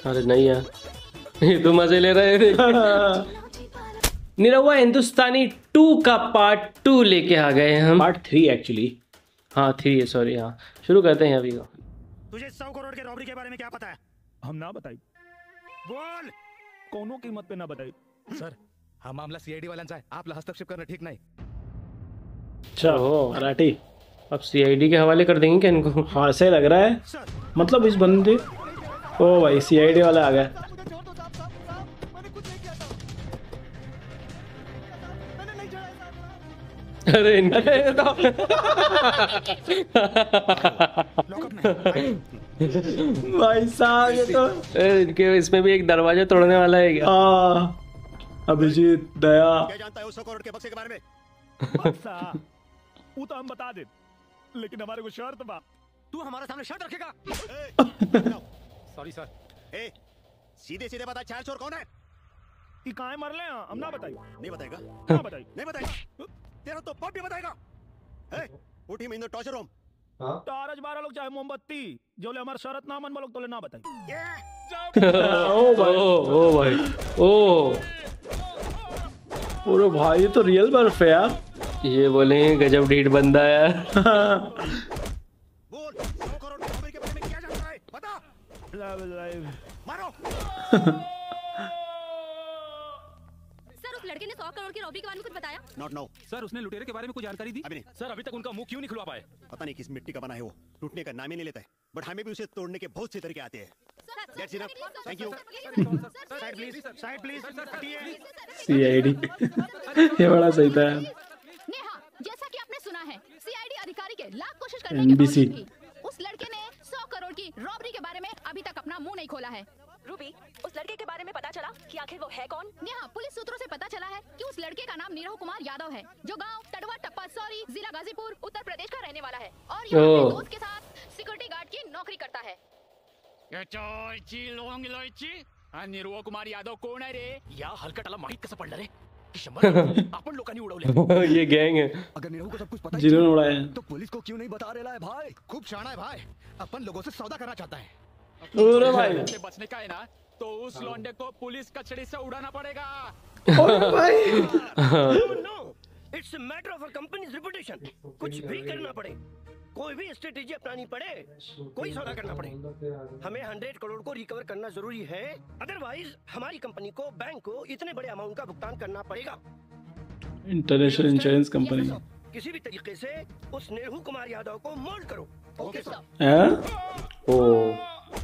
अरे नहीं यार, ये तो मजे ले रहे थे। निरहुआ हिंदुस्तानी 2 का पार्ट 2 लेके आ गए हैं हम। Part 3 actually. हाँ 3 है, सॉरी। हाँ शुरू करते हैं अभी का। तुझे 100 करोड़ के रॉबरी के बारे में क्या पता है? हम ना बताई, बोल। कोनो कीमत पे ना बताई। सर हा मामला सीआयडी वाल्यांचा आहे, आपला हस्तक्षेप करणं ठीक नाही। अच्छा मराठी। अब सीआईडी के हवाले कर देंगे क्या इनको? हाँ ऐसा ही लग रहा है, मतलब इस बंदे। ओ भाई सीआईडी वाला आ गया। अरे भाई साहब ये तो इनके इसमें भी एक दरवाजा तोड़ने वाला है क्या? अभिजीत दया। क्या जानता है उस 100 करोड़ के बक्से के बारे में? बक्सा वो तो हम बता दे, लेकिन हमारे को शर्त बा। तू हमारे सामने शर्त रखेगा? Sorry sir. ए, सीधे सीधे बता, चार चोर कौन है? कि काहे मर ले हम ना बताई। नहीं बताएगा? ना बताई। नहीं बताएगा? तेरा तो पप भी बताएगा। ए, put him in the torture room. तारज 12 लोग चाहे मोमबत्ती जो ले हमारे शरत ना मन लोग तो ले ना बताई। ओ भाई ओ पूरे भाई ये तो रियल बर्फ है यार। ये बोले गजब ढीठ बंदा है। बोल, 100 करोड़ के रॉबरी के बारे में क्या जानता है? बता। मारो। सर उस लड़के ने 100 करोड़ की रॉबरी के बारे में कुछ बताया? Not now. सर उसने लुटेरे के बारे में कुछ जानकारी दी? अभी नहीं। सर अभी तक उनका मुंह क्यों नहीं खुलवा पाए? पता नहीं किस मिट्टी का बना है वो, टूटने का नाम ही नहीं लेता है। बट हमें भी उसे तोड़ने के बहुत से तरीके आते हैं। That's enough. Thank you. Side please. Side please. CID ये बड़ा सही था। नेहा, जैसा कि आपने सुना है, सीआईडी अधिकारी के लाख कोशिश करने के NBC। बावजूद भी उस लड़के ने 100 करोड़ की रॉबरी के बारे में अभी तक अपना मुंह नहीं खोला है। रूबी, उस लड़के के बारे में पता चला कि आखिर वो है कौन? नेहा, पुलिस सूत्रों से पता चला है कि उस लड़के का नाम निरहु कुमार यादव है, जो गांव तड़वा टप्पा सॉरी जिला गाजीपुर उत्तर प्रदेश का रहने वाला है और यहाँ अपने दोस्त के साथ सिक्योरिटी गार्ड की नौकरी करता है। निरहुआ कुमार यादव कोण आहे रे? या हलकटाला माहित कसं पडलं रे की 100 आपण लोकांनी उडवले? ये गैंग है। अगर निरहु को सब कुछ पता जिन्होंने उड़ाया है। तो पुलिस को क्यों नहीं बता रहा है भाई? खूब शाना है भाई, अपन लोगों से सौदा करना चाहता है। अरे भाई से बचने का है ना तो उस लौंडे को पुलिस कचड़ी से उड़ाना पड़ेगा। अरे भाई no, it's a matter of a company's reputation. कुछ भी करना पड़े, कोई भी स्ट्रेटेजी अपनानी पड़े, कोई सौदा करना पड़े, हमें 100 करोड़ को रिकवर करना जरूरी है। अदरवाइज हमारी कंपनी को बैंक को इतने बड़े अमाउंट का भुगतान करना पड़ेगा। International insurance company. किसी भी तरीके से उस निरहु कुमार यादव को मोल्ड करो। Okay sir. हैं? ओ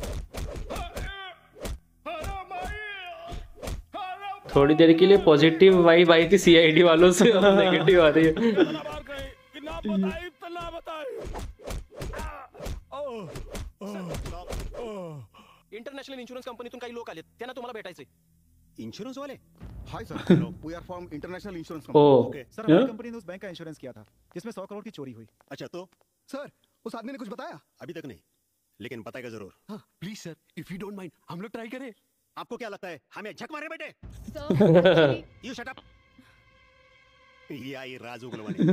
थोड़ी देर के लिए पॉजिटिव वाइब आई थी सीआईडी वालों से, अब नेगेटिव आ रही है। इंटरनॅशनल इन्शुरन्स कंपनीतून काही लोक आलेत, त्यांना तुम्हाला भेटायचंय। इंश्योरेंस वाले? Hi sir, we are from international insurance company. Okay sir हमारी कंपनी ने उस बैंक का इंश्योरेंस किया था जिसमें 100 करोड़ की चोरी हुई। अच्छा तो सर उस आदमी ने कुछ बताया? अभी तक नहीं, लेकिन बताएगा जरूर। हाँ please sir, if you don't mind हम लोग ट्राई करें। आपको क्या लगता है हमें झक मारे बेटे? You shut up. ये आई राजू गुलवाले।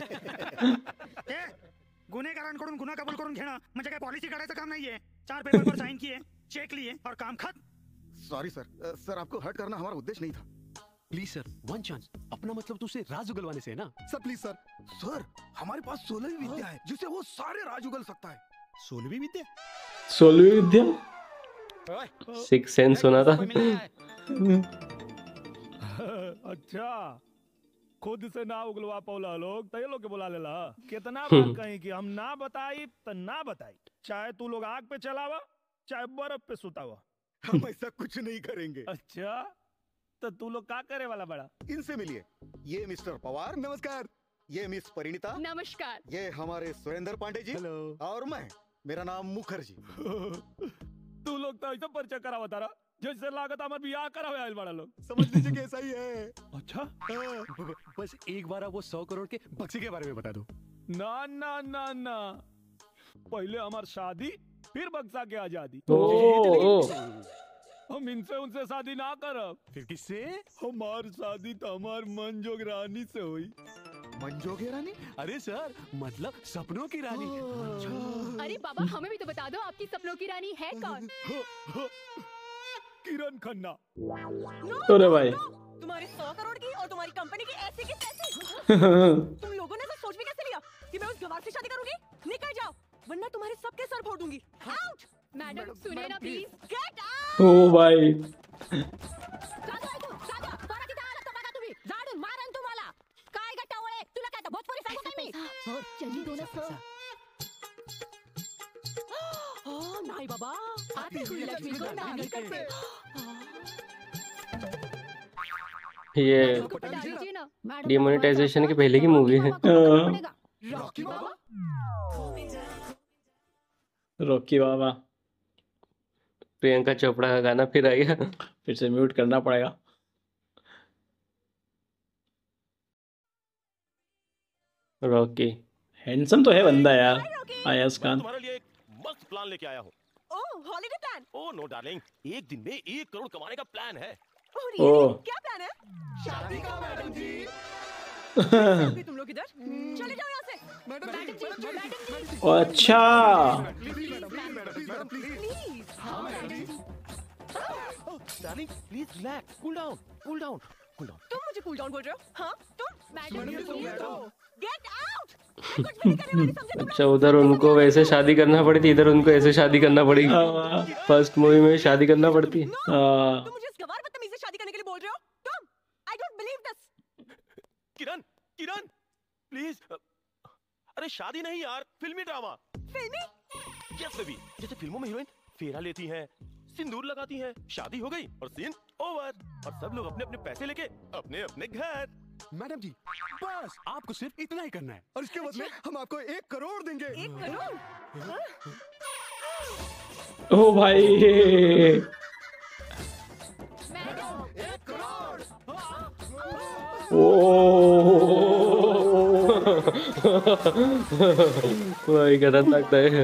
गुन्हेगारांकडून गुन्हा कबूल करून घेणं म्हणजे काय पॉलिसी काढायचं काम नाहीये। 4 पेपर पर साइन किए, चेक लिए और काम खत्म। सॉरी सर, सर आपको हर्ट करना हमारा उद्देश्य नहीं था। Please sir, one chance. अपना मतलब तो उसे राज उगलवाने से है ना? Sir please sir. सर हमारे पास 16वीं विद्या है जिससे वो सारे राज उगल सकता है। 16वीं विद्या? 16वीं विद्या? 6 सेंस होना था। अच्छा, खुद से ना उगलवा पौला लोग तो ये लोग के बुला लेला। कितना बार कहीं कि हम ना बताई तो ना बताई, चाहे तू लोग आग पे चलावा चाहे बर्फ पे सुतावा, हम ऐसा कुछ नहीं करेंगे। अच्छा तो तू लोग क्या करे वाला बड़ा? इनसे मिलिए, ये मिस्टर पवार नमस्कार, ये मिस परिणीता नमस्कार, ये हमारे सुरेंद्र पांडे जी। हेलो। और मैं, मेरा नाम मुखर्जी। तू लोग तो ऐसा परिचय करा बता रहा जैसे लागत हमारे बियाह करा हुआ बड़ा लोग। समझ लीजिए कि ऐसा ही है। अच्छा बस एक बार आप वो 100 करोड़ के बक्से के बारे में बता दो। ना ना ना ना, पहले हमारी शादी फिर बक्सा के आजादी। हम इनसे उनसे शादी ना करब। फिर किससे? हमार शादी तो हमार मनजोग रानी से हुई। मंजोगे रानी? अरे सर मतलब सपनों की रानी। अरे बाबा हमें भी तो बता दो आपकी सपनों की रानी है कौन? किरण खन्ना। अरे भाई तुम्हारी 100 करोड़ की और तुम्हारी कंपनी की ऐसी की तैसी। तुम लोगों ने तो सोच भी कैसे लिया कि मैं उस गवार से शादी करूंगी? निकल जाओ वरना तुम्हारे सबके सर फोड़ दूंगी। आउट। मैडम सुनिए ना प्लीज। Get out. ओ भाई झाडून मारन तुम्हाला काय गटावळे तुला काय आता भोजपुरी सांगू काय मी जल्दी दो ना सर नहीं बाबा आती हुई लक्ष्मी को नारी करते ये बता दीजिए ना मैडम डिमोनेटाइजेशन के पहले की मूवी है। रॉकी बाबा रॉकी बाबा प्रियंका चोपड़ा का गाना फिर आ गया। फिर से म्यूट करना पड़ेगा। रॉकी हैंडसम तो है बंदा यार आयाज खान। तुम्हारे लिए एक मस्त प्लान लेके आया हूँ। Oh holiday plan. Oh no darling, एक दिन में 1 करोड़ कमाने का प्लान है। ओह क्या प्लान है? शादी का मैडम जी। अभी तुम लोग इधर चले जाओ यहाँ से। मैडम जी अच्छा darling please relax, cool down, cool down, cool down. तुम मुझे कूल डाउन बोल रहे हो? हाँ तुम मैडम गेट आउट। मैं कुछ भी नहीं करने वाली समझे तुम लोग? अच्छा, उधर उनको वैसे शादी करना पड़ी थी, इधर उनको ऐसे शादी करना पड़ेगी। फर्स्ट मूवी में शादी करना पड़ती है। तुम मुझे इस गवार बदतमीज से शादी करने के लिए बोल रहे हो? तुम I don't believe this. Kiran, Kiran please. अरे शादी नहीं यार, फिल्मी ड्रामा। फिल्मी? यस बेबी, जैसे फिल्मों में हीरोइन फेरा लेती हैं, सिंदूर लगाती हैं, शादी हो गई और सीन ओवर, और सब लोग अपने अपने पैसे लेके अपने अपने घर। मैडम जी बस आपको सिर्फ इतना ही करना है और इसके बदले हम आपको 1 करोड़ देंगे। 1 करोड़? ओ भाई वही खतरनाक है।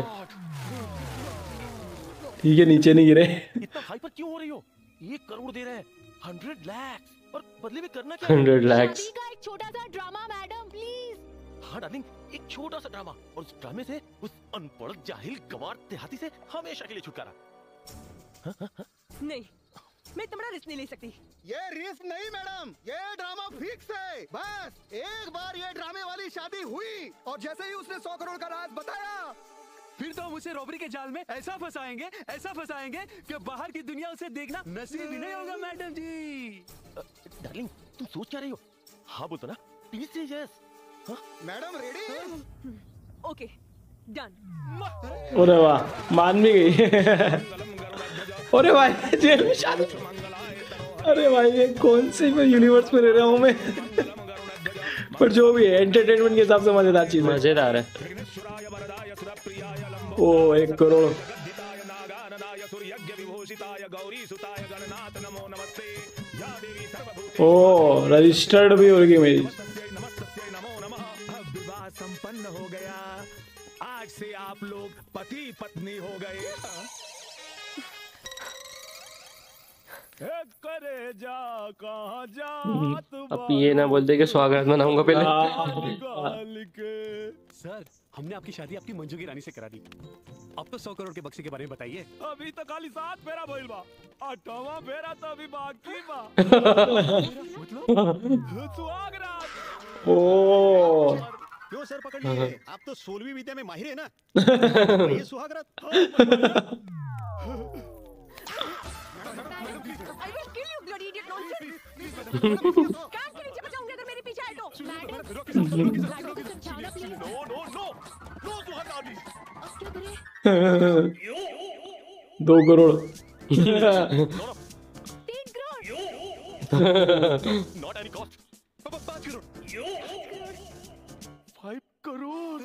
ठीक है नीचे नहीं गिरे। इतना हाइपर क्यों हो रही हो? 1 करोड़ दे रहे हैं, 100 लाख, और बदले में करना क्या है? 100 लाख। शादी का एक छोटा सा ड्रामा मैडम प्लीज। हाँ डार्लिंग, एक छोटा सा ड्रामा, और उस ड्रामे से उस अनपढ़ जाहिल गंवार देहाती से हमेशा के लिए छुटकारा। नहीं मैं इतना बड़ा रिस्क नहीं ले सकती। ये रिस्क नहीं मैडम, ये ड्रामा फिक्स है। बस एक बार ये ड्रामे वाली शादी हुई और जैसे ही उसने 100 करोड़ का राज बताया, फिर तो हम उसे रॉबरी के जाल में ऐसा फंसाएंगे कि बाहर की दुनिया उसे देखना नसीब ही नहीं होगा मैडम जी। डार्लिंग तुम सोच क्या रही हो? हाँ बोलतो ना, please say yes. Madam ready? Okay done. अरे वाह मान भी गई। अरे भाई जेल में शादी। अरे भाई ये कौन सी यूनिवर्स में रह रहा हूँ मैं। पर जो भी है एंटरटेनमेंट के हिसाब से मजेदार चीज है। मजेदार है। ओ 1 करोड़। ओ रजिस्टर्ड भी होगी मेरी। विवाह संपन्न हो गया। आज से आप लोग पति पत्नी हो गए। करे जा कहाँ जात अब ये ना बोल दे कि स्वागत मनाऊंगा पहले। सर हमने आपकी शादी आपकी मंजू की रानी से करा दी। अब तो 100 करोड़ के बक्से के बारे में बताइए। अभी तो खाली 7 फेरा भइल बा, 8वां फेरा तो अभी बाकी बा। सुहाग रात। ओ क्यों सर पकड़ लिए? आप तो 16वीं विद्या में माहिर है ना। ये सुहागरात। I will kill you bloody idiot nonsense। Car के नीचे बचाऊंगी अगर मेरे पीछे आए तो। नो नो नो नो सुहागरात। 2 crore. 3 crore. Not any cost. 5 crore. 5 crore.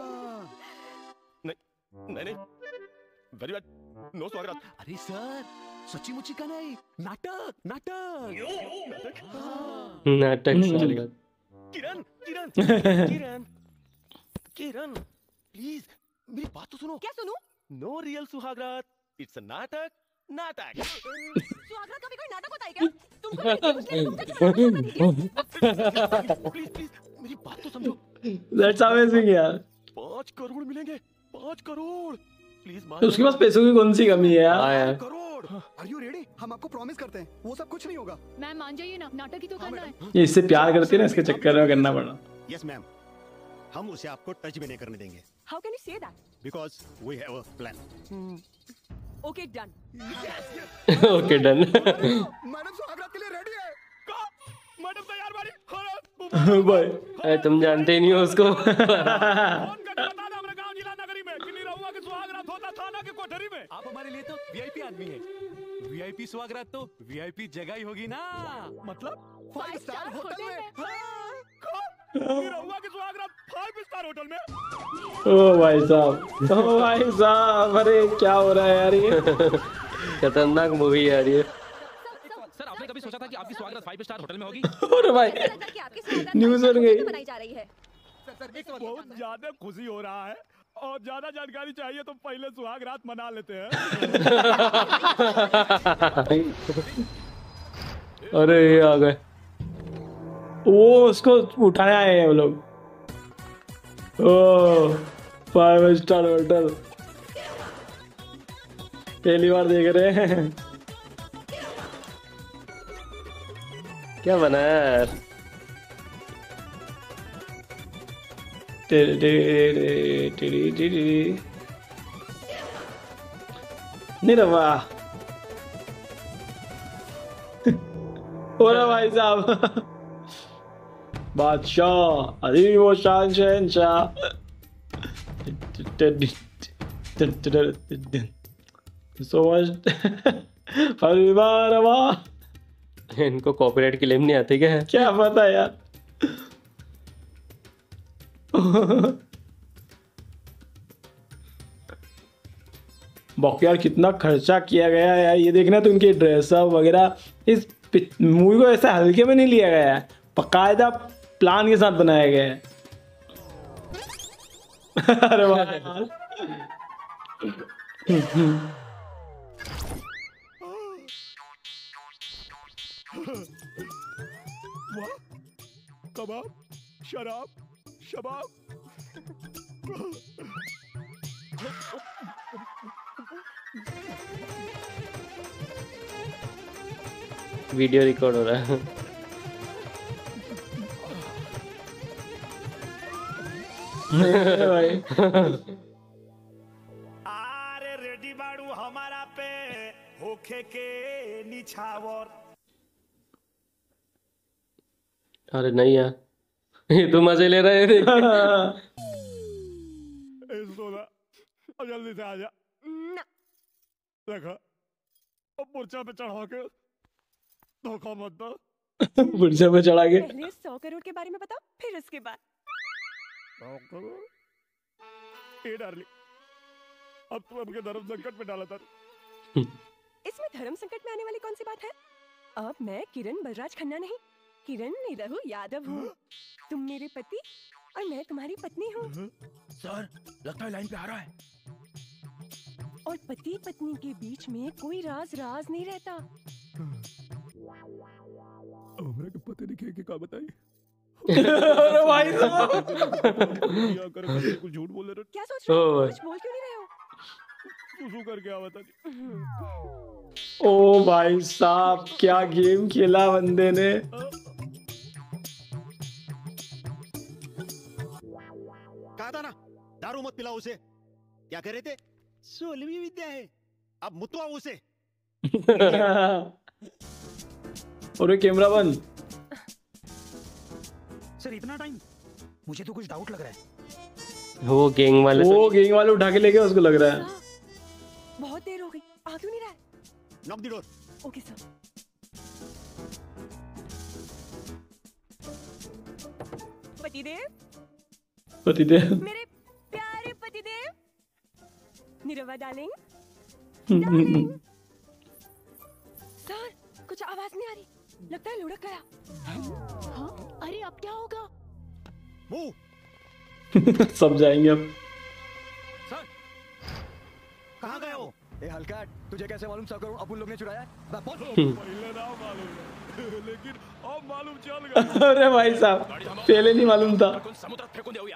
नहीं नहीं वेरी बैड, नो सुहागरात। अरे सर सच्ची मुच्ची का नहीं, नाटक नाटक। नाटक चलेगा। किरण किरण किरण किरण प्लीज मेरी बात तो सुनो। क्या सुनूं? नो रियल सुहागरात, इट्स अ नाटक। नाटक। सुहागरात का भी कोई नाटक होता है क्या? तुमको प्लीज प्लीज मेरी बात तो समझो। दैट्स अमेजिंग यार। 5 करोड़ मिलेंगे, 5 करोड़ प्लीज मान। उसके पास पैसों की कौन सी कमी है यार। 5 crore crore. Are you ready? हम आपको प्रॉमिस करते हैं वो सब कुछ नहीं होगा। मैम मान जाइए ना, नाटक ही तो करना है। ये इससे प्यार करती है ना, इसके चक्कर में करना पड़ा। यस मैम, हम उसे आपको टच भी नहीं करने देंगे। How can you say that? Because we have a plan. Okay done. Okay done. Madam सुहागरात के लिए रेडी है। मैडम तैयार वाली भाई तुम जानते ही नहीं हो उसको। फोन करके बता दे हमरे गांव जिला नगरी में कि निरहुआ के सुहागरात होता थाना के कोठरी में। आप हमारे लिए तो वीआईपी आदमी है। वीआईपी सुहागरात तो वीआईपी जगह ही होगी ना। मतलब 5 स्टार होटल में। निरहुआ के सुहागरात 5 स्टार होटल में। ओ भाई साहब, ओ भाई साहब, अरे क्या हो रहा है यार ये। खतरनाक मूवी यार ये। सर आपने कभी सोचा था कि आपकी स्वागत 5 स्टार होटल में होगी? अरे भाई न्यूज़ बन गई। बनाई जा रही है। बहुत ज्यादा खुशी हो रहा है और ज्यादा जानकारी चाहिए तो पहले सुहाग रात मना लेते हैं। अरे ये आ गए, वो उसको उठाने आए हैं वो लोग। ओ 5 स्टार होटल पहली बार देख रहे हैं। क्या बना है यार? निरहुआ। ओरे भाई साहब, बादशाह अजीम वो शान शहंशाह। सो मच परिवार वाह। इनको कॉपीराइट क्लेम नहीं आती क्या? क्या पता यार। बाकी यार कितना खर्चा किया गया है यार, ये देखना तो उनके ड्रेसअप वगैरह इस मूवी को ऐसे हल्के में नहीं लिया गया है, बकायदा प्लान के साथ बनाया गया है। अरे वाह यार। वाह, कबाब, शराब, शबाब। वीडियो रिकॉर्ड हो रहा है। भाई आरे रेडी बाड़ू हमारा पे होखे के निछावर। अरे नहीं यार, ये तो मजे ले रहे थे। सोना अब जल्दी से आ जा। देखा अब पुर्चा पे चढ़ा के धोखा मत दो। पुर्जे पे चढ़ा के पहले 100 करोड़ के बारे में बताओ, फिर उसके बाद। ए डार्लिंग, अब तुम हमके धर्म संकट में डाला था। इसमें धर्म संकट में आने वाली कौन सी बात है? अब मैं किरण बलराज खन्ना नहीं, किरण निरहु यादव हूँ। तुम मेरे पति और मैं तुम्हारी पत्नी हूँ। सर लगता है लाइन पे आ रहा है। और पति पत्नी के बीच में कोई राज नहीं रहता। हमरा के पते नहीं के का बताई। अरे भाई साहब, क्या कर कुछ झूठ बोल रहे क्या सोच रहे हो? कुछ बोल क्यों नहीं रहे हो? तू कर क्या बता। ओ भाई साहब, क्या गेम खेला बंदे ने। कहा था ना दारू मत पिलाओ उसे। क्या कह रहे थे? 16वीं विद्या है, अब मुतवाओ उसे। और कैमरा बंद। सर इतना टाइम, मुझे तो कुछ डाउट लग रहा है। वो गैंग वाले उठा के ले गए उसको, लग रहा है। बहुत देर हो गई, आ क्यों नहीं रहा है? Knock the door. Okay sir. पतिदेव, मेरे प्यारे पतिदेव, निरवा डार्लिंग। सर कुछ आवाज नहीं आ रही, लगता है लुढ़क गया। हाँ? अरे अब क्या होगा? सब जाएंगे अब। सर कहाँ गए हो? ए हल्का, तुझे कैसे मालूम 100 करोड़ अपन लोग ने चुराया है? पहले ना मालूम लेकिन अब मालूम चल गया। अरे भाई साहब, पहले नहीं मालूम था। समुद्र फेंकून देऊया।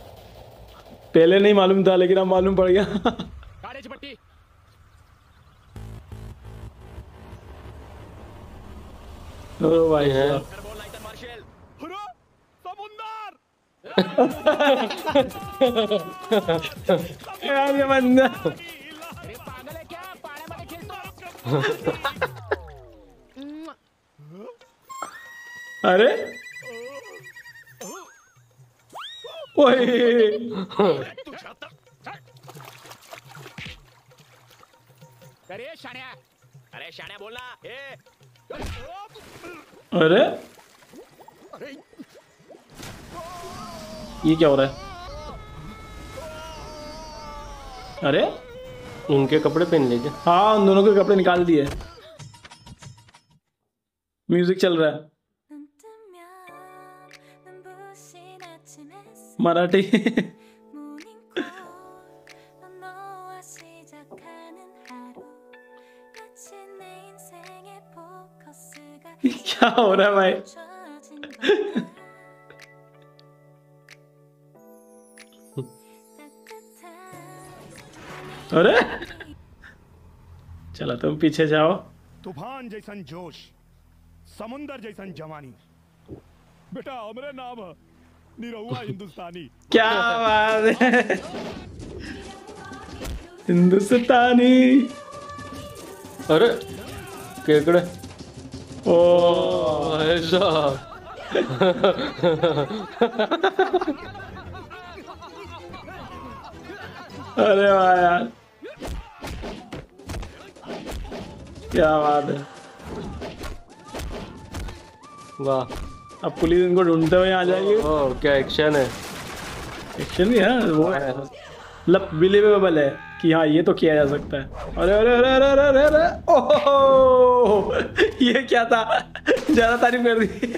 पहले नहीं मालूम था लेकिन अब मालूम पड़ गया। गाड़ीची पट्टी ओ भाई है। यार ये बंदा अरे ओए अरे शाण्या, अरे शाण्या बोल ना। ए अरे ये क्या हो रहा है? अरे उनके कपड़े पहन ले क्या? हाँ उन दोनों के कपड़े निकाल दिए। म्यूजिक चल रहा है मराठी। क्या हो रहा है भाई? अरे चलो तुम पीछे जाओ। तूफान जैसन जोश, समुंदर जैसन जवानी, बेटा हमरे नाम है निरहुआ हिंदुस्तानी। क्या बात है, हिंदुस्तानी। अरे केकड़े, ओ ऐसा। अरे वाह यार, क्या बात है। वाह, अब पुलिस इनको ढूंढते हुए आ जाएगी। ओह क्या एक्शन है। एक्शन भी है वो, मतलब बिलीवेबल है कि हाँ ये तो किया जा सकता है। अरे अरे अरे अरे अरे अरे अरे ओह ये क्या था, ज्यादा तारीफ कर दी।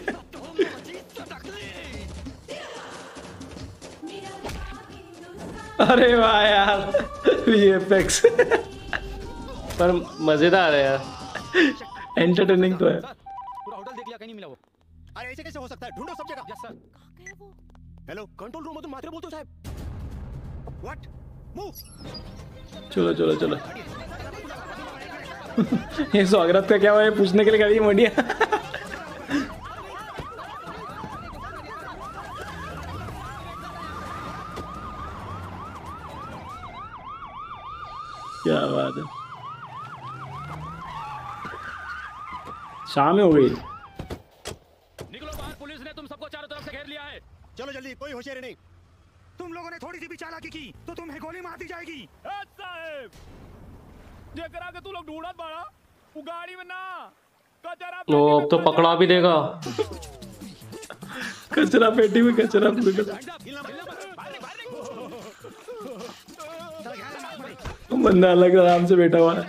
अरे वाह यार, VFX पर मजेदार है यार, एंटरटेनिंग तो है। पूरा होटल देख लिया, कहीं नहीं मिला वो। अरे ऐसे कैसे हो सकता है? ढूंढो सब जगह। Yes sir. Hello, control room में तुम मात्रे बोलते हो साहब। व्हाट? मूव। चलो चलो चलो। ये स्वागत का क्या हुआ, ये पूछने के लिए खड़ी है मोडिया। क्या बात है, शाम हो गई। निकलो बाहर, पुलिस ने तुम सबको चारों तरफ से घेर लिया है। चलो जल्दी, कोई होशियारी नहीं। तुम लोगों ने थोड़ी सी भी चालाकी की तो तुम्हें गोली मार दी जाएगी। साहब ये करा के तू लोग ढूंढत बाड़ा, वो गाड़ी में ना कचरा ओ अब तो पकड़ा भी देगा। कचरा पेटी में कचरा पूरा। बंदा अलग आराम से बैठा हुआ है।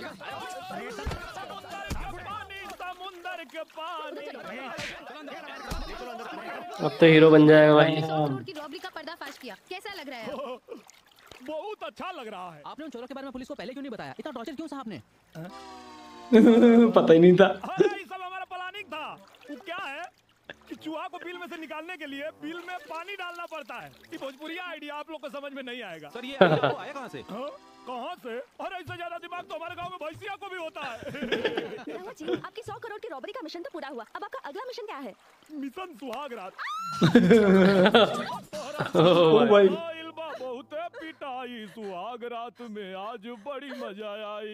अब तो हीरो बन जाएगा भाई। 100 करोड़ की रॉबरी का पर्दाफाश किया, कैसा लग रहा है? बहुत अच्छा लग रहा है। आपने उन चोरों के बारे में पुलिस को पहले क्यों नहीं बताया? इतना टॉर्चर क्यों साहब ने? पता ही नहीं था। अरे ये सब हमारा प्लानिंग था। वो क्या है कि चूहा को बिल में से निकालने के लिए बिल में पानी डालना पड़ता है। ये भोजपुरी आइडिया आप लोग को समझ में नहीं आएगा। सर ये आइडिया आपको आया कहाँ से? कहाँ से? अरे इससे ज्यादा दिमाग तो हमारे गांव में भैंसिया को भी होता है। निरहुआ जी, आपकी 100 करोड़ की रॉबरी का मिशन तो पूरा हुआ, अब आपका अगला मिशन क्या है? मिशन सुहाग रात। ओ भाई, बहुत पिटाई सुहाग रात में आज बड़ी मजा आई।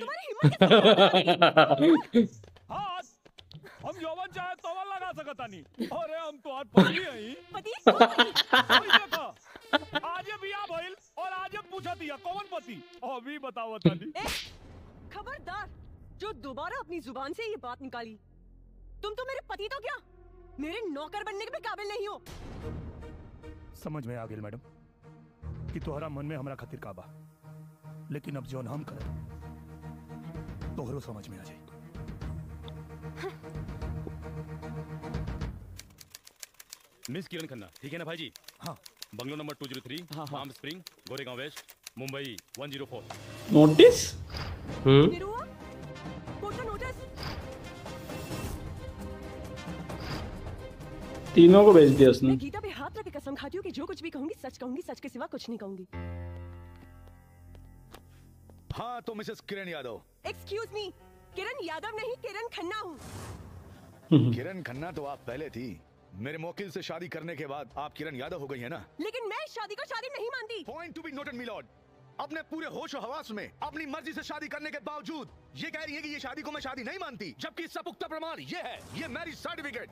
हाँ, हम यौवन चाहे तोवन लगा सकता नहीं। अरे हम तो आज पति हैं। पति? देखो, आज ये बिया भइल और आज ये पूछा दिया कौन पति? अभी बताओ तनी। खबरदार, जो दोबारा अपनी जुबान से ये बात निकाली, तुम तो मेरे पति तो क्या, मेरे नौकर बनने के भी काबिल नहीं हो। समझ में आ गई मैडम कि तोहरा मन में हमरा खातिर काबा, लेकिन अब जोन हम कर तोहरो समझ में आ जाए। मिस किरण खन्ना, ठीक है ना भाई जी? हाँ। Bungalow number 203, Palm Spring, Goregaon west, Mumbai 104। Notice? Nirua, court का नोटिस। तीनों को भेज दिया उसने। मैं गीता पे हाथ रख के कसम खाती हूँ कि जो कुछ भी कहूंगी सच के सिवा कुछ नहीं कहूंगी। हाँ तो Mrs Kiran Yadav. Excuse me, Kiran Yadav नहीं, किरण खन्ना हूँ। किरण खन्ना तो आप पहले थी, मेरे मौकिल से शादी करने के बाद आप किरण यादव हो गई है ना। लेकिन मैं इस शादी को शादी नहीं मानती। Point to be noted milord. अपने पूरे होश और हवास में अपनी मर्जी से शादी करने के बावजूद ये कह रही है कि ये शादी को मैं शादी नहीं मानती, जबकि इसका पुख्ता प्रमाण ये है, ये मैरिज सर्टिफिकेट।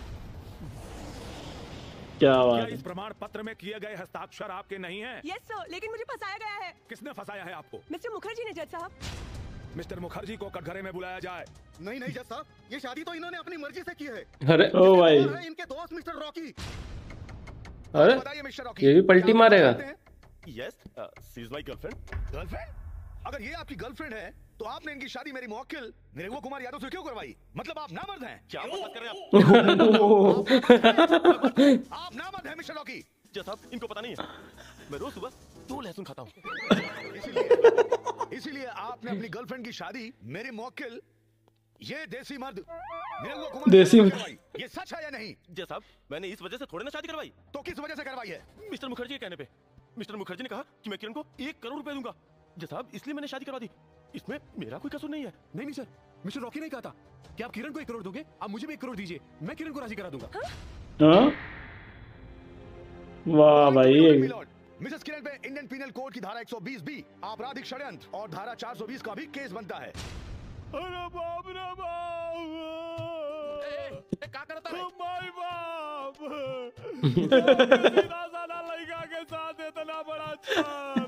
क्या क्या बात इस प्रमाण पत्र में किए गए हस्ताक्षर आपके नहीं हैं? यस सर, लेकिन मुझे फंसाया गया है। किसने फंसाया है आपको? मिस्टर मुखर्जी ने जज साहब। मिस्टर मुखर्जी को कटघरे में बुलाया जाए। नहीं नहीं जज साहब, ये शादी तो इन्होंने अपनी मर्जी से की है। अरे ओ भाई, इनके दोस्त मिस्टर रॉकी। अरे बताइए मिस्टर रॉकी, ये भी पलटी मारेगा। Yes, she is my girlfriend. Girlfriend? अगर ये आपकी गर्लफ्रेंड है तो आपने इनकी शादी मेरी मुवक्किल निरहुआ कुमार यादव से क्यों करवाई? मतलब आप नामर्द हैं। क्या बात कर रहे हैं आप नामर्द हैं मिस्टर रॉकी। जज साहब, इनको पता नहीं है मैं रोज सुबह 2 लहसुन खाता हूँ। इसीलिए आपने अपनी गर्लफ्रेंड की शादी मेरे मुवक्किल ये देसी मर्द निरहुआ कुमार देसी यादव से करवाई। ये सच है या नहीं? जज साहब, मैंने इस वजह से थोड़ी ना शादी करवाई। तो किस वजह से करवाई है? मिस्टर मुखर्जी के कहने पे। मिस्टर मुखर्जी ने कहा कि मैं किरण को 1 करोड़ रुपए दूंगा। जज साहब, इसलिए मैंने शादी करवा दी। इसमें मेरा कोई कसूर नहीं है। नहीं सर, मिस्टर रॉकी ने कहा था कि आप किरण को 1 करोड़ दोगे, आप मुझे भी 1 करोड़ दीजिए, मैं किरण को राजी करा दूंगा। हाँ? वाह भाई, मिसेस किरण पे इंडियन पीनल कोड की धारा 120B आपराधिक षड्यंत्र और धारा 420 का भी केस बनता है। अरे बाप रे बाप, क्या करता है? माय बाप, सीधा साधा लड़का के साथ इतना बड़ा चाल।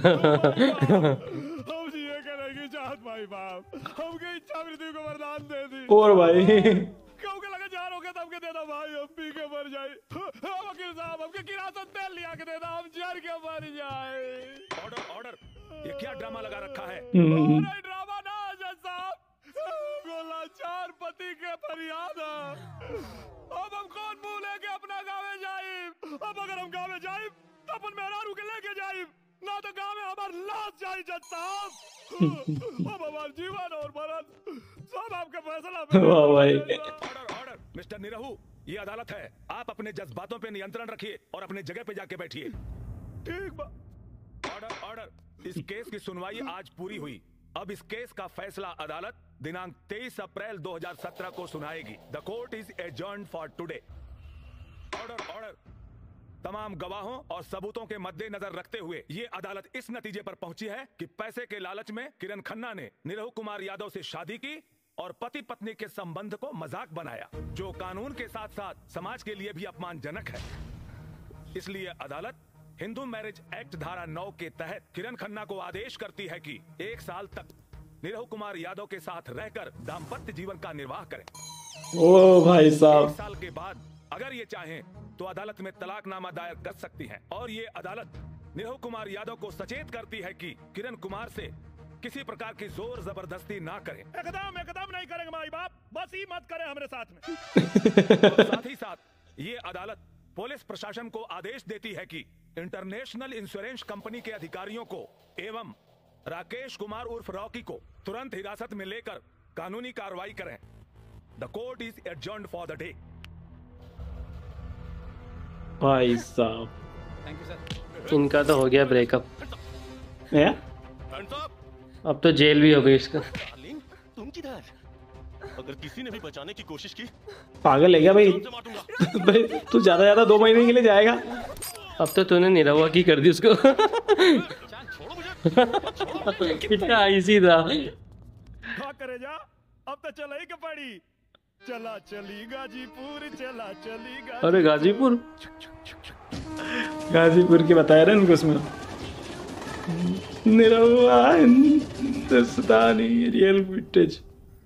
हम ये करेंगे चाहत भाई बाप, हमके इच्छा मृत्यु को वरदान दे दी। और भाई क्यों के लगे जार हो गया तब के देना भाई, हम पी के मर जाए। वकील साहब, हमके किरासन तेल लिया के देना, हम जर के मर जाए। ऑर्डर ऑर्डर, ये क्या ड्रामा लगा रखा है? हम्म। ड्रामा ना जज साहब, गोलाचार पति के फरियाद है। अब हम कौन मुंह लेके अपना गाँव जाए? अब अगर हम गाँव जाए तो अपन मेहरारू के लेके जाए, ना तो गाँव में हमार लाश जाए जज साहब। अब हमार जीवन और मरण सब आपके फैसला पे। वाह भाई, ऑर्डर ऑर्डर, मिस्टर निरहू, ये अदालत है, आप अपने जज्बातों पे नियंत्रण रखिए और अपने जगह पे जाके बैठिए। ठीक बा। ऑर्डर ऑर्डर, इस केस की सुनवाई आज पूरी हुई। अब इस केस का फैसला अदालत दिनांक 23 अप्रैल 2017 को सुनाएगी। The court is adjourned for today. Order order, तमाम गवाहों और सबूतों के मद्देनजर रखते हुए ये अदालत इस नतीजे पर पहुंची है कि पैसे के लालच में किरण खन्ना ने निरहु कुमार यादव से शादी की और पति पत्नी के संबंध को मजाक बनाया, जो कानून के साथ साथ समाज के लिए भी अपमानजनक है। इसलिए अदालत हिंदू मैरिज एक्ट धारा 9 के तहत किरण खन्ना को आदेश करती है कि 1 साल तक निरहु कुमार यादव के साथ रहकर दाम्पत्य जीवन का निर्वाह करें। ओ भाई साहब, 1 साल के बाद अगर ये चाहें तो अदालत में तलाकनामा दायर कर सकती हैं। और ये अदालत निरहु कुमार यादव को सचेत करती है कि किरण कुमार से किसी प्रकार की जोर जबरदस्ती ना करें। एकदम एकदम नहीं करेंगे माई बाप, बस ही मत करें हमारे साथ में। और साथ ही साथ ये अदालत पुलिस प्रशासन को आदेश देती है कि इंटरनेशनल इंश्योरेंस कंपनी के अधिकारियों को एवं राकेश कुमार उर्फ रॉकी को तुरंत हिरासत में लेकर कानूनी कार्रवाई करें। The court is adjourned for the day. भाई साहब, थैंक यू सर। इनका तो हो गया ब्रेकअप। है? अब तो जेल भी हो गई इसका। डार्लिंग, तुम किधर? अगर किसी ने भी बचाने की कोशिश की, पागल है क्या भाई? भाई तू ज्यादा 2 महीने के लिए जाएगा। अब तो तूने निरहुआ की कर दी उसको। कितना इजी था। हाँ करे जा, अब तो चला ही कपड़ी। चला चली गाजीपुर, चला चली गाजीपुर। अरे गाजीपुर, गाजीपुर की बताया रहा इनको उसमें। Nirahua Hindustani real footage.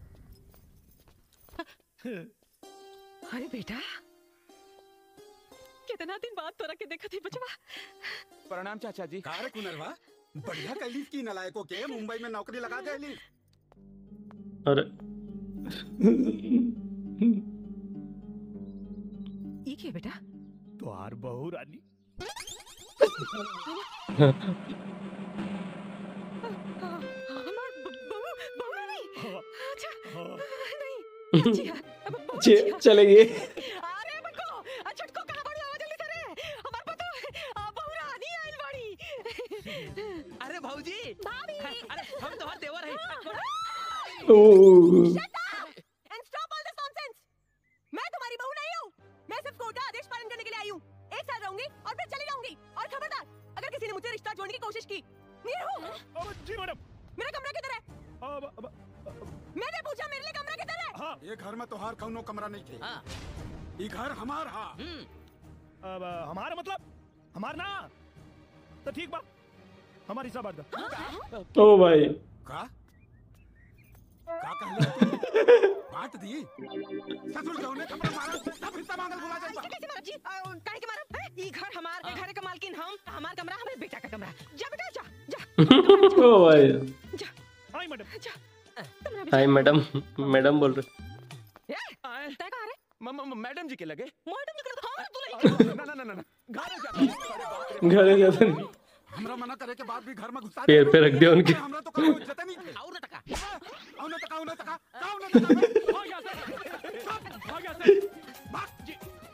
अरे बेटा, कितना दिन बाद तोरा के देखा थी बचवा। प्रणाम चाचा जी। कार कुनरवा, बढ़िया कैलीफ की नलायकों के मुंबई में नौकरी लगा दे ली। अरे ये क्या बेटा? द्वार बहू रानी। चलेगी। अरे बको, छटको कहां बड़ी आवाज जल्दी करे। हमार पतो बहू रानी आइल बड़ी। अरे भाऊजी, भाभी, अरे हम तुम्हारे देवर हैं। And stop all this nonsense. ये घर में तोहार कौनो कमरा नहीं थे। ये घर हमार हा। अब हमारा मतलब हमार ना तो ठीक बा, हमारी सब बात ओ भाई का कहले बात दी ससुर के ने कपड़ा मारा सब हिस्सा मांगल बुला जाई। कैसे मारा जी? काहे के मारा? ई घर हमार, ए घर के मालकिन हम, हमार कमरा हमारे बेटा का कमरा। जा बेटा जा जा। ओ भाई hi madam. Hi madam, madam बोल रहे। तय कहाँ रे? मैडम जी के लगे। मैडम जी के लगे? हाँ तू ना घर घरे जाते नहीं। हमरा मना करे के बाद भी घर में घुसा पैर पे रख दिया उनके। हमरा तो कहीं इज्जत नहीं थे। और ना टका हो गया सर भाग जी।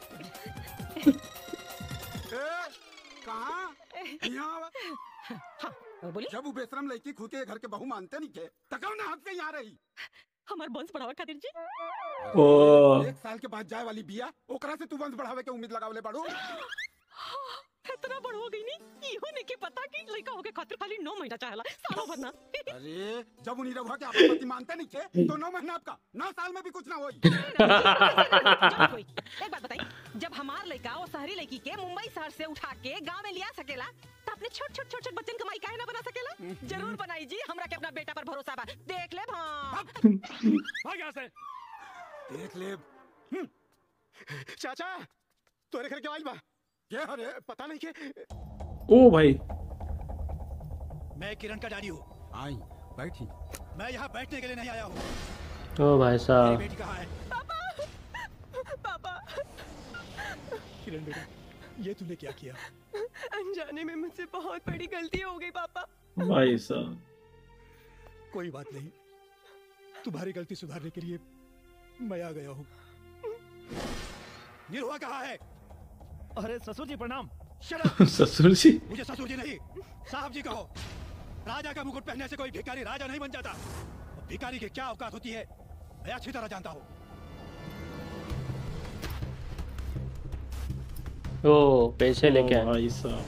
कहाँ यहाँ बोली? जब वो बेशरम लड़की खुद के घर के बहू मानते नहीं थे तकाऊ ना हक से यहाँ रही। हमार वंश बढ़ावा खातिर जी। ओ 1 साल के बाद जाए वाली बिया ओकरा से तू वंश बढ़ावे के उम्मीद लगावले बाड़ू। इतना बड़ हो गई नहीं इहो नहीं के पता कि लड़का होके खातिर खाली 9 महीना चाहला, सालों भर ना। अरे जब उन्हीं रहुआ के आपके पति मानते नहीं थे तो 9 महीना आपका 9 साल में भी कुछ ना होई। एक बात बताई, जब हमार लड़का वो शहरी लड़की के मुंबई शहर से उठा के गांव में लिया सकेला तो अपने छोट बच्चन कमाई काहे ना बना सकेला? जरूर बनाई जी, हमरा के अपना बेटा पर भरोसा बा। देख ले भाग यहाँ से। देख ले चाचा तोरे घर के आई बा क्या अरे पता नहीं के। ओ भाई मैं किरण का डैडी हूँ। आई बैठी। मैं यहाँ बैठने के लिए नहीं आया हूँ। ओ भाई मेरी साहब, बेटी कहाँ है? पापा किरण बेटा ये तूने क्या किया? अनजाने में मुझसे बहुत बड़ी गलती हो गई पापा। भाई साहब कोई बात नहीं, तुम्हारी गलती सुधारने के लिए मैं आ गया हूँ। निरुआ कहाँ है? अरे ससुर जी प्रणाम। ससुर जी? मुझे ससुर जी नहीं साहब जी कहो। राजा का मुकुट पहनने से कोई भिखारी राजा नहीं बन जाता। भिखारी की क्या औकात होती है मैं अच्छी तरह जानता हूँ। ओ पैसे लेके आए। भाई साहब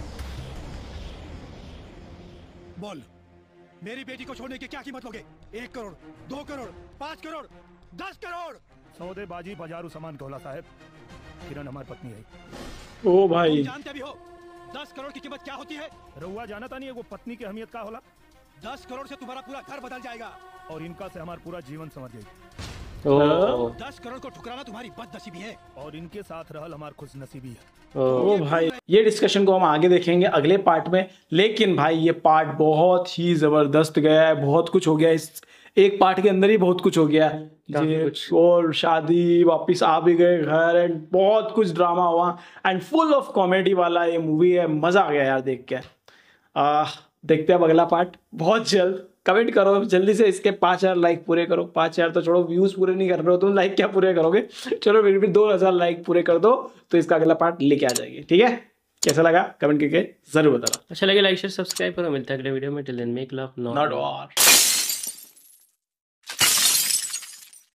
बोल मेरी बेटी को छोड़ने की क्या कीमत लोगे? 1 करोड़, 2 करोड़, 5 करोड़, 10 करोड़? सौदेबाजी बाजारू सामान कहला साहब। किरण हमारी पत्नी है। ओ भाई तुम जानते भी हो 10 करोड़ की कीमत क्या होती है? रउआ जानता नहीं है वो पत्नी की अहमियत का होला? 10 करोड़ से तुम्हारा पूरा घर बदल जाएगा और इनका से हमारा पूरा जीवन समझ जाएगी। ओ 10 करोड़ को ठुकराना तुम्हारी बदनसीबी है और इनके साथ रहल हमार खुशनसीबी है। ओ भाई ये डिस्कशन को हम आगे देखेंगे अगले पार्ट में, लेकिन भाई ये पार्ट बहुत ही जबरदस्त गया है। बहुत कुछ हो गया इस एक पार्ट के अंदर ही, बहुत कुछ हो गया कुछ। और शादी वापस आ भी गए घर एंड बहुत कुछ ड्रामा हुआ एंड फुल ऑफ कॉमेडी वाला ये मूवी है। मजा आ गया यार देख के। देखते हैं अब अगला पार्ट बहुत जल्द। कमेंट करो जल्दी से, इसके 5000 लाइक पूरे करो। 5000 तो छोड़ो, व्यूज पूरे नहीं कर रहे हो तुम, लाइक क्या पूरे करोगे? चलो फिर भी 2000 लाइक पूरे कर दो तो इसका अगला पार्ट लेके आ जाएगी। ठीक है, कैसा लगा कमेंट करके जरूर बताना। अच्छा लगे लाइक शेयर सब्सक्राइब करो। मिलता है अगले वीडियो में। Till then make love not war.